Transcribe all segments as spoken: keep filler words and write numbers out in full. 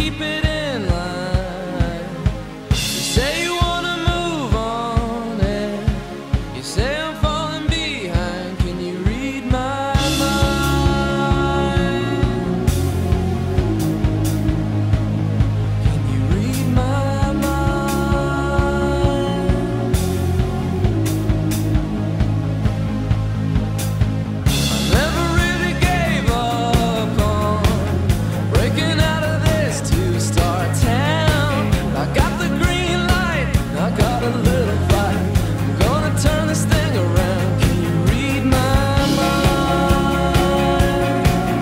keep it in line. You say you wanna move on, and you say I'm falling behind. Can you read my mind? Can you read my mind? I never really gave up on breaking out of this two-star town. I got the green light, I got a little fight. I'm gonna turn this thing around. Can you read my mind?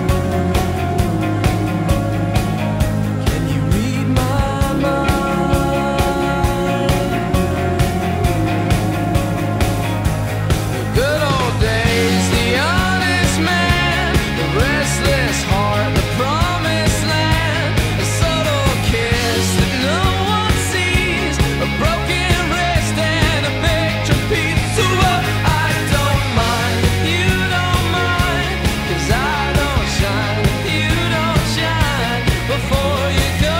Can you read my mind? The good old days, the honest man, the restless heart, the promised land, a subtle kiss that no one sees, a broken wrist and a picture piece. So what? I don't mind if you don't mind, 'cause I don't shine if you don't shine. Before you go,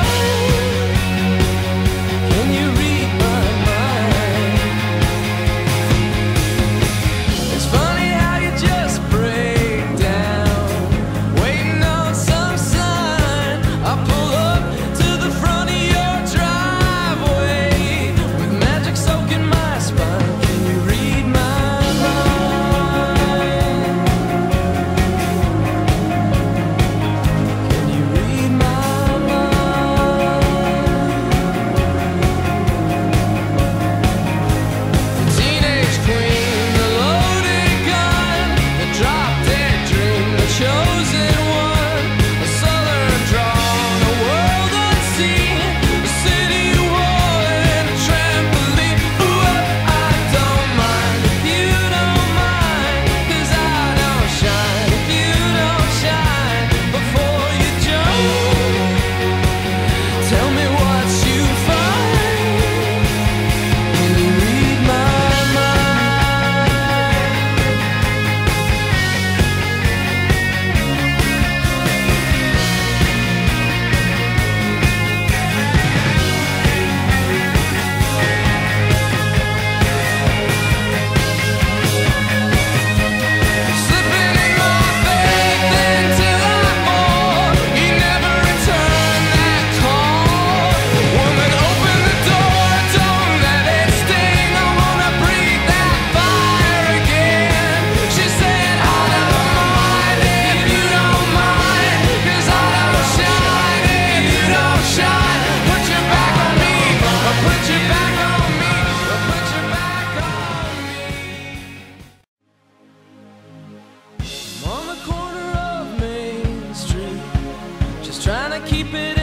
can you read my mind? It's funny how you just break down, waiting on some sign. I pull up to the front of your driveway with magic soaking my spine. Can you read my mind? Can you read my mind? The teenage queen, the loaded gun, the drop-dead dream, the chosen one, a southern drawn, a world unseen, a city wall and a trampoline. Ooh, I don't mind if you don't mind, 'cause I don't shine if you don't shine. Before you jump, tell me what you find. Can you read my mind? Slipping in my faith until I fall. You never return that call. Woman, open the door, don't let it sting. I wanna breathe that fire again. She said, I don't mind if you don't mind, 'cause I don't shine if you don't shine. Put your back on me, or put your back on me, or put your back on me. I'm on the corner of Main Street, just trying to keep it